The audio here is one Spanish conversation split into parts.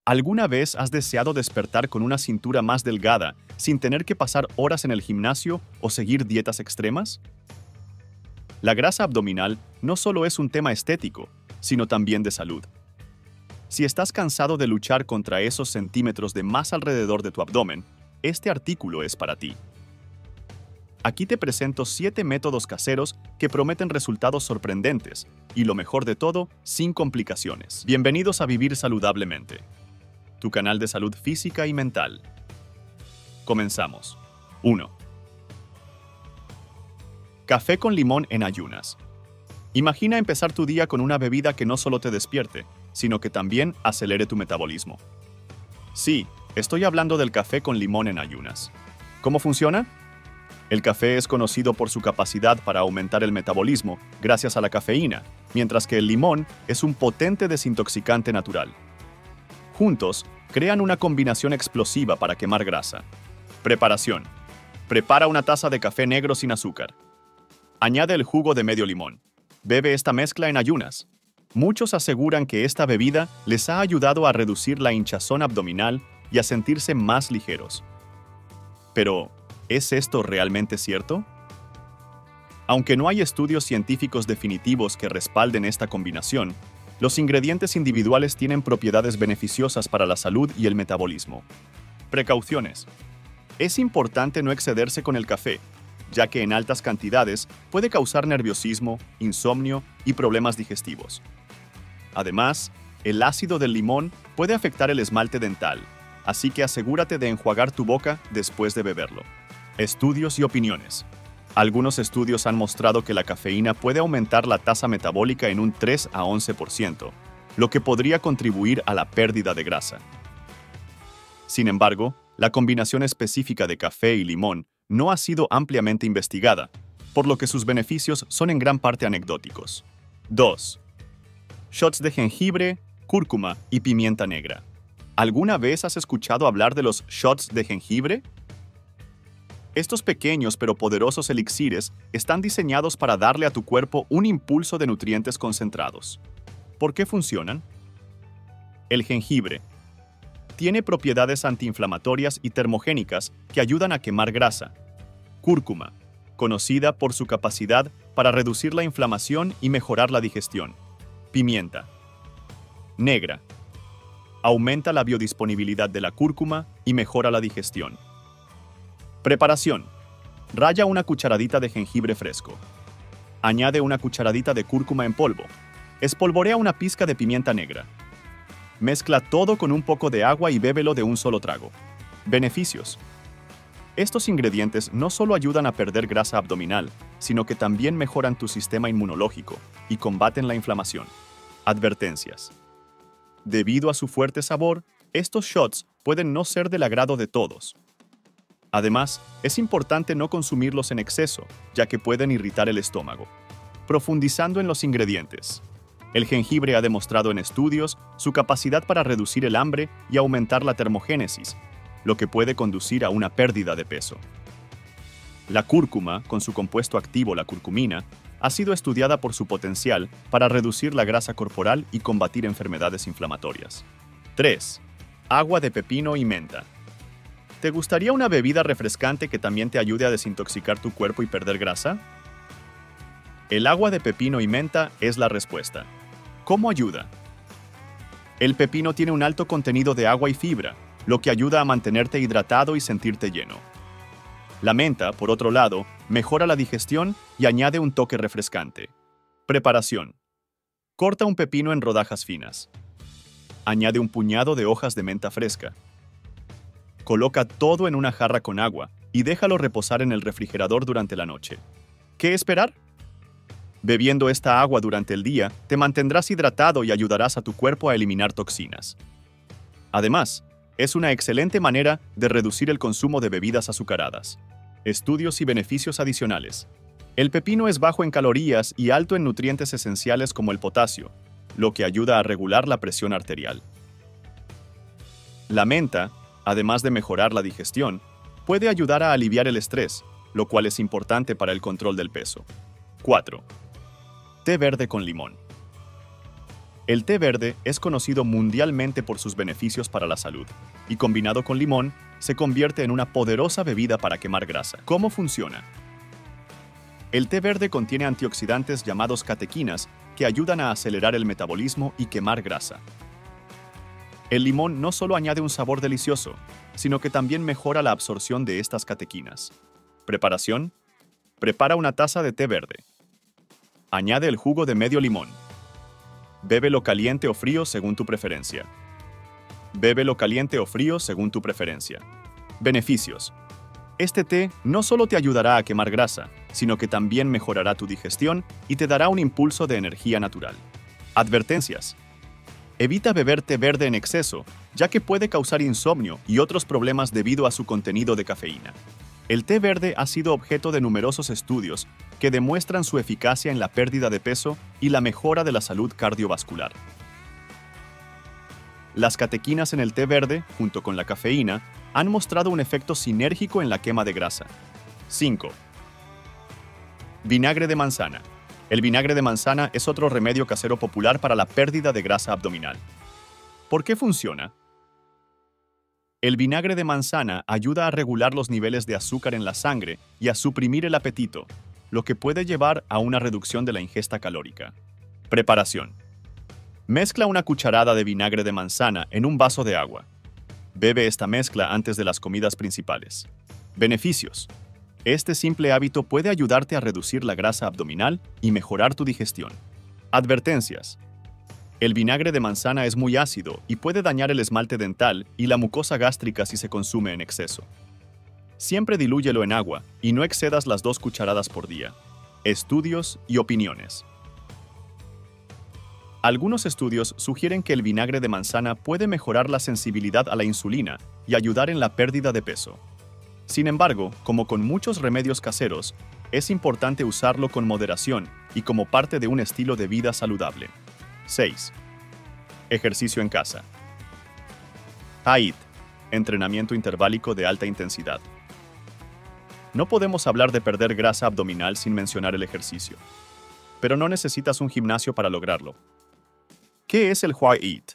¿Alguna vez has deseado despertar con una cintura más delgada sin tener que pasar horas en el gimnasio o seguir dietas extremas? La grasa abdominal no solo es un tema estético, sino también de salud. Si estás cansado de luchar contra esos centímetros de más alrededor de tu abdomen, este artículo es para ti. Aquí te presento 7 métodos caseros que prometen resultados sorprendentes y, lo mejor de todo, sin complicaciones. Bienvenidos a Vivir Saludablemente, tu canal de salud física y mental. Comenzamos. 1. Café con limón en ayunas. Imagina empezar tu día con una bebida que no solo te despierte, sino que también acelere tu metabolismo. Sí, estoy hablando del café con limón en ayunas. ¿Cómo funciona? El café es conocido por su capacidad para aumentar el metabolismo gracias a la cafeína, mientras que el limón es un potente desintoxicante natural. Juntos, crean una combinación explosiva para quemar grasa. Preparación. Prepara una taza de café negro sin azúcar. Añade el jugo de medio limón. Bebe esta mezcla en ayunas. Muchos aseguran que esta bebida les ha ayudado a reducir la hinchazón abdominal y a sentirse más ligeros. Pero, ¿es esto realmente cierto? Aunque no hay estudios científicos definitivos que respalden esta combinación, los ingredientes individuales tienen propiedades beneficiosas para la salud y el metabolismo. Precauciones. Es importante no excederse con el café, ya que en altas cantidades puede causar nerviosismo, insomnio y problemas digestivos. Además, el ácido del limón puede afectar el esmalte dental, así que asegúrate de enjuagar tu boca después de beberlo. Estudios y opiniones. Algunos estudios han mostrado que la cafeína puede aumentar la tasa metabólica en un 3 a 11%, lo que podría contribuir a la pérdida de grasa. Sin embargo, la combinación específica de café y limón no ha sido ampliamente investigada, por lo que sus beneficios son en gran parte anecdóticos. 2. Shots de jengibre, cúrcuma y pimienta negra. ¿Alguna vez has escuchado hablar de los shots de jengibre? Estos pequeños pero poderosos elixires están diseñados para darle a tu cuerpo un impulso de nutrientes concentrados. ¿Por qué funcionan? El jengibre tiene propiedades antiinflamatorias y termogénicas que ayudan a quemar grasa. Cúrcuma, conocida por su capacidad para reducir la inflamación y mejorar la digestión. Pimienta negra. Aumenta la biodisponibilidad de la cúrcuma y mejora la digestión. Preparación. Ralla una cucharadita de jengibre fresco. Añade una cucharadita de cúrcuma en polvo. Espolvorea una pizca de pimienta negra. Mezcla todo con un poco de agua y bébelo de un solo trago. Beneficios. Estos ingredientes no solo ayudan a perder grasa abdominal, sino que también mejoran tu sistema inmunológico y combaten la inflamación. Advertencias. Debido a su fuerte sabor, estos shots pueden no ser del agrado de todos. Además, es importante no consumirlos en exceso, ya que pueden irritar el estómago. Profundizando en los ingredientes. El jengibre ha demostrado en estudios su capacidad para reducir el hambre y aumentar la termogénesis, lo que puede conducir a una pérdida de peso. La cúrcuma, con su compuesto activo la curcumina, ha sido estudiada por su potencial para reducir la grasa corporal y combatir enfermedades inflamatorias. 3. Agua de pepino y menta. ¿Te gustaría una bebida refrescante que también te ayude a desintoxicar tu cuerpo y perder grasa? El agua de pepino y menta es la respuesta. ¿Cómo ayuda? El pepino tiene un alto contenido de agua y fibra, lo que ayuda a mantenerte hidratado y sentirte lleno. La menta, por otro lado, mejora la digestión y añade un toque refrescante. Preparación. Corta un pepino en rodajas finas. Añade un puñado de hojas de menta fresca. Coloca todo en una jarra con agua y déjalo reposar en el refrigerador durante la noche. ¿Qué esperar? Bebiendo esta agua durante el día, te mantendrás hidratado y ayudarás a tu cuerpo a eliminar toxinas. Además, es una excelente manera de reducir el consumo de bebidas azucaradas. Estudios y beneficios adicionales. El pepino es bajo en calorías y alto en nutrientes esenciales como el potasio, lo que ayuda a regular la presión arterial. La menta, además de mejorar la digestión, puede ayudar a aliviar el estrés, lo cual es importante para el control del peso. 4. Té verde con limón. El té verde es conocido mundialmente por sus beneficios para la salud, y combinado con limón, se convierte en una poderosa bebida para quemar grasa. ¿Cómo funciona? El té verde contiene antioxidantes llamados catequinas que ayudan a acelerar el metabolismo y quemar grasa. El limón no solo añade un sabor delicioso, sino que también mejora la absorción de estas catequinas. Preparación: prepara una taza de té verde. Añade el jugo de medio limón. Bébelo caliente o frío según tu preferencia. Bébelo caliente o frío según tu preferencia. Beneficios: este té no solo te ayudará a quemar grasa, sino que también mejorará tu digestión y te dará un impulso de energía natural. Advertencias: evita beber té verde en exceso, ya que puede causar insomnio y otros problemas debido a su contenido de cafeína. El té verde ha sido objeto de numerosos estudios que demuestran su eficacia en la pérdida de peso y la mejora de la salud cardiovascular. Las catequinas en el té verde, junto con la cafeína, han mostrado un efecto sinérgico en la quema de grasa. 5. Vinagre de manzana. El vinagre de manzana es otro remedio casero popular para la pérdida de grasa abdominal. ¿Por qué funciona? El vinagre de manzana ayuda a regular los niveles de azúcar en la sangre y a suprimir el apetito, lo que puede llevar a una reducción de la ingesta calórica. Preparación: mezcla una cucharada de vinagre de manzana en un vaso de agua. Bebe esta mezcla antes de las comidas principales. Beneficios: este simple hábito puede ayudarte a reducir la grasa abdominal y mejorar tu digestión. Advertencias: el vinagre de manzana es muy ácido y puede dañar el esmalte dental y la mucosa gástrica si se consume en exceso. Siempre dilúyelo en agua y no excedas las 2 cucharadas por día. Estudios y opiniones. Algunos estudios sugieren que el vinagre de manzana puede mejorar la sensibilidad a la insulina y ayudar en la pérdida de peso. Sin embargo, como con muchos remedios caseros, es importante usarlo con moderación y como parte de un estilo de vida saludable. 6. Ejercicio en casa. HIIT, entrenamiento interválico de alta intensidad. No podemos hablar de perder grasa abdominal sin mencionar el ejercicio. Pero no necesitas un gimnasio para lograrlo. ¿Qué es el HIIT?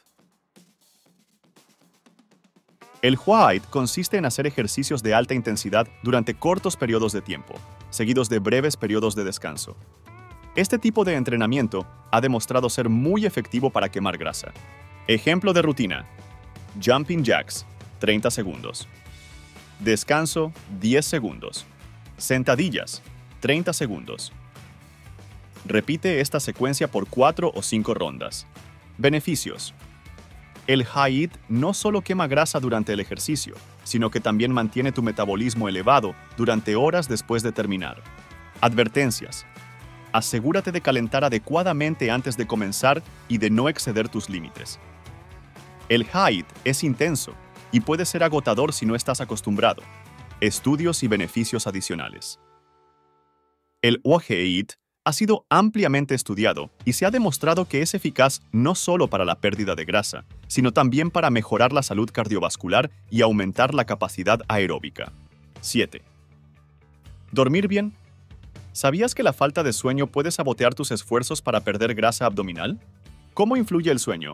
El HIIT consiste en hacer ejercicios de alta intensidad durante cortos periodos de tiempo, seguidos de breves periodos de descanso. Este tipo de entrenamiento ha demostrado ser muy efectivo para quemar grasa. Ejemplo de rutina: Jumping Jacks, 30 segundos. Descanso, 10 segundos. Sentadillas, 30 segundos. Repite esta secuencia por 4 o 5 rondas. Beneficios: el HIIT no solo quema grasa durante el ejercicio, sino que también mantiene tu metabolismo elevado durante horas después de terminar. Advertencias: asegúrate de calentar adecuadamente antes de comenzar y de no exceder tus límites. El HIIT es intenso y puede ser agotador si no estás acostumbrado. Estudios y beneficios adicionales. El HIIT ha sido ampliamente estudiado y se ha demostrado que es eficaz no solo para la pérdida de grasa, sino también para mejorar la salud cardiovascular y aumentar la capacidad aeróbica. 7. ¿Dormir bien? ¿Sabías que la falta de sueño puede sabotear tus esfuerzos para perder grasa abdominal? ¿Cómo influye el sueño?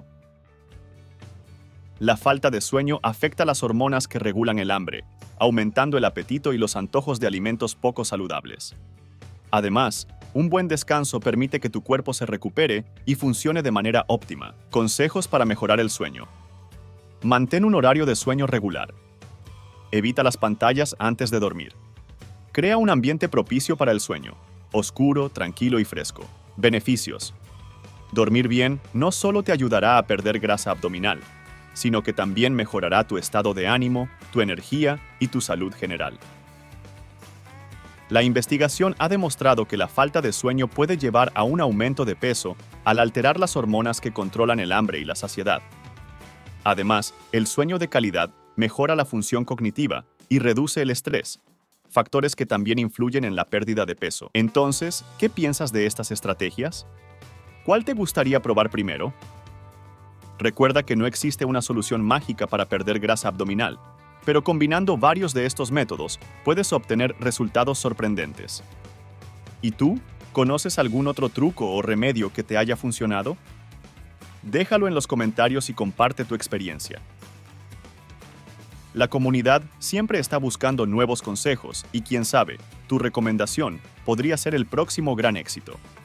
La falta de sueño afecta las hormonas que regulan el hambre, aumentando el apetito y los antojos de alimentos poco saludables. Además, un buen descanso permite que tu cuerpo se recupere y funcione de manera óptima. Consejos para mejorar el sueño. Mantén un horario de sueño regular. Evita las pantallas antes de dormir. Crea un ambiente propicio para el sueño, oscuro, tranquilo y fresco. Beneficios: dormir bien no solo te ayudará a perder grasa abdominal, sino que también mejorará tu estado de ánimo, tu energía y tu salud general. La investigación ha demostrado que la falta de sueño puede llevar a un aumento de peso al alterar las hormonas que controlan el hambre y la saciedad. Además, el sueño de calidad mejora la función cognitiva y reduce el estrés, factores que también influyen en la pérdida de peso. Entonces, ¿qué piensas de estas estrategias? ¿Cuál te gustaría probar primero? Recuerda que no existe una solución mágica para perder grasa abdominal, pero combinando varios de estos métodos, puedes obtener resultados sorprendentes. ¿Y tú? ¿Conoces algún otro truco o remedio que te haya funcionado? Déjalo en los comentarios y comparte tu experiencia. La comunidad siempre está buscando nuevos consejos y quién sabe, tu recomendación podría ser el próximo gran éxito.